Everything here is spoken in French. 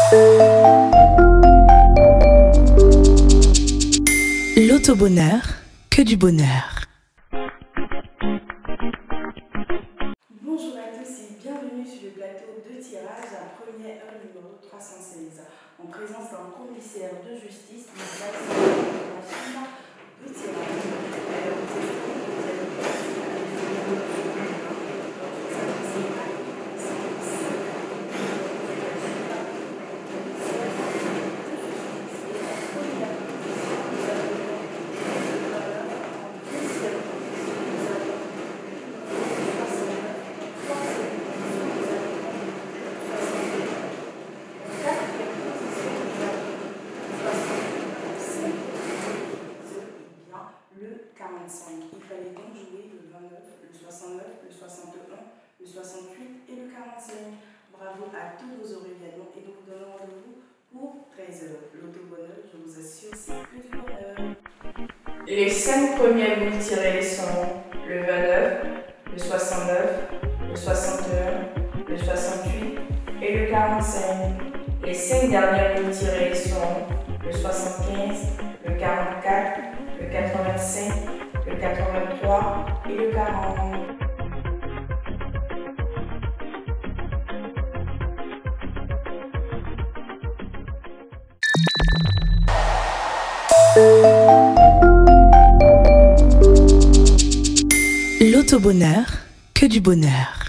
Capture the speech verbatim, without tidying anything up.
L'auto-bonheur, que du bonheur. Bonjour à tous et bienvenue sur le plateau de tirage à première heure numéro trois cent seize. En présence d'un commissaire de justice, nous sommes dans la chambre de tirage. quarante-cinq. Il fallait donc jouer le vingt-neuf, le soixante-neuf, le soixante et un, le soixante-huit et le quarante-cinq. Bravo à tous vos heureux gagnants et nous vous donnons rendez-vous pour treize heures. L'auto-bonheur, je vous assure, c'est que du bonheur. Les cinq premières boules tirées sont le vingt-neuf, le soixante-neuf, le soixante et un, le soixante-huit et le quarante-cinq. Les cinq dernières boules tirées sont le soixante-quinze, le quarante-quatre, le quatre-vingt-cinq, le quatre-vingt-trois et le quarante. L'auto-bonheur, que du bonheur.